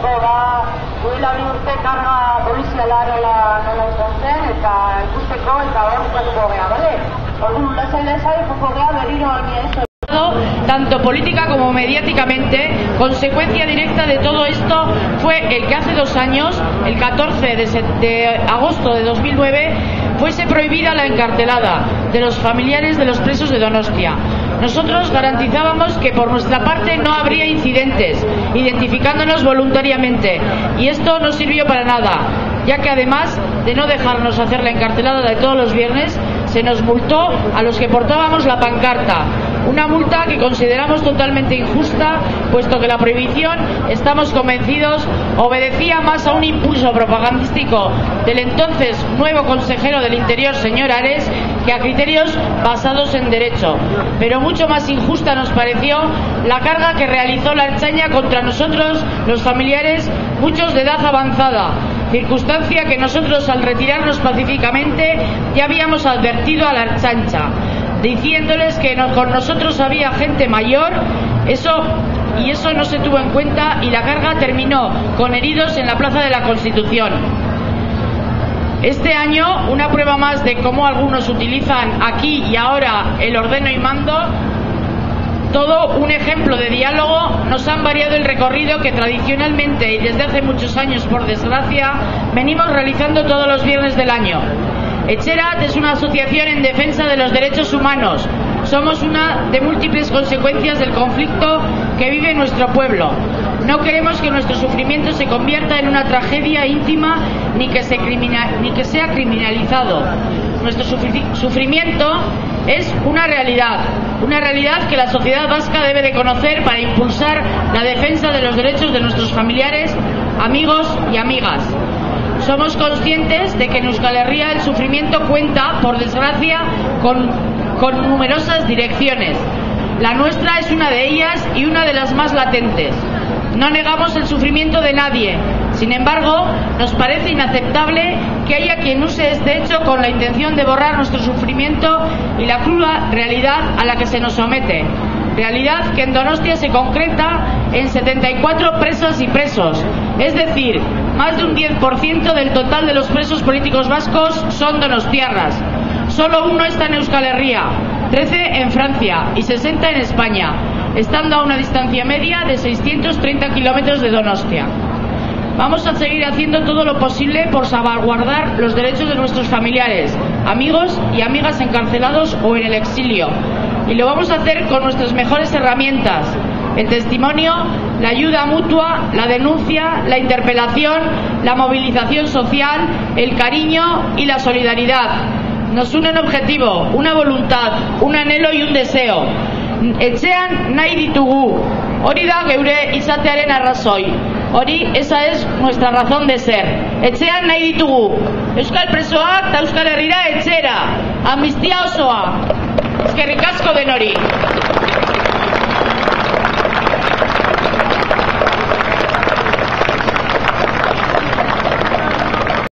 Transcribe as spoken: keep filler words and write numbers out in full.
esateko ba, duela bi urte karga poliziala nola nola izan zen, eta ikusteko eta hor jokatuko gea, bale? Orduan, lasai lasai joko gea berriro almia eso. Tanto política como mediáticamente, consecuencia directa de todo esto fue el que hace dos años, el catorce de agosto de dos mil nueve, fuese prohibida la encarcelada de los familiares de los presos de Donostia. Nosotros garantizábamos que por nuestra parte no habría incidentes, identificándonos voluntariamente, y esto no sirvió para nada, ya que además de no dejarnos hacer la encarcelada de todos los viernes, se nos multó a los que portábamos la pancarta. Una multa que consideramos totalmente injusta, puesto que la prohibición, estamos convencidos, obedecía más a un impulso propagandístico del entonces nuevo consejero del Interior, señor Ares, que a criterios basados en derecho. Pero mucho más injusta nos pareció la carga que realizó la Ertzaintza contra nosotros, los familiares, muchos de edad avanzada, circunstancia que nosotros, al retirarnos pacíficamente, ya habíamos advertido a la Ertzaintza, diciéndoles que no, con nosotros había gente mayor, eso y eso no se tuvo en cuenta, y la carga terminó con heridos en la Plaza de la Constitución. Este año, una prueba más de cómo algunos utilizan aquí y ahora el ordeno y mando, todo un ejemplo de diálogo, nos han variado el recorrido que tradicionalmente y desde hace muchos años, por desgracia, venimos realizando todos los viernes del año. Etxerat es una asociación en defensa de los derechos humanos. Somos una de múltiples consecuencias del conflicto que vive nuestro pueblo. No queremos que nuestro sufrimiento se convierta en una tragedia íntima ni que, se criminal, ni que sea criminalizado. Nuestro sufrimiento es una realidad, una realidad que la sociedad vasca debe de conocer para impulsar la defensa de los derechos de nuestros familiares, amigos y amigas. Somos conscientes de que en Euskal Herria el sufrimiento cuenta, por desgracia, con, con numerosas direcciones. La nuestra es una de ellas y una de las más latentes. No negamos el sufrimiento de nadie. Sin embargo, nos parece inaceptable que haya quien use este hecho con la intención de borrar nuestro sufrimiento y la cruda realidad a la que se nos somete. Realidad que en Donostia se concreta en setenta y cuatro presas y presos, es decir, más de un diez por ciento del total de los presos políticos vascos son donostiarras. Solo uno está en Euskal Herria, trece en Francia y sesenta en España, estando a una distancia media de seiscientos treinta kilómetros de Donostia. Vamos a seguir haciendo todo lo posible por salvaguardar los derechos de nuestros familiares, amigos y amigas encarcelados o en el exilio. Y lo vamos a hacer con nuestras mejores herramientas: el testimonio, la ayuda mutua, la denuncia, la interpelación, la movilización social, el cariño y la solidaridad. Nos une un objetivo, una voluntad, un anhelo y un deseo. Etxean nahi ditugu. Hori da geure izatearen arrazoi. Hori, esa es nuestra razón de ser. Etxean nahi ditugu. Euskal presoak eta Euskal Herrira etxera. Amnistia osoa. Eskerrik asko denori.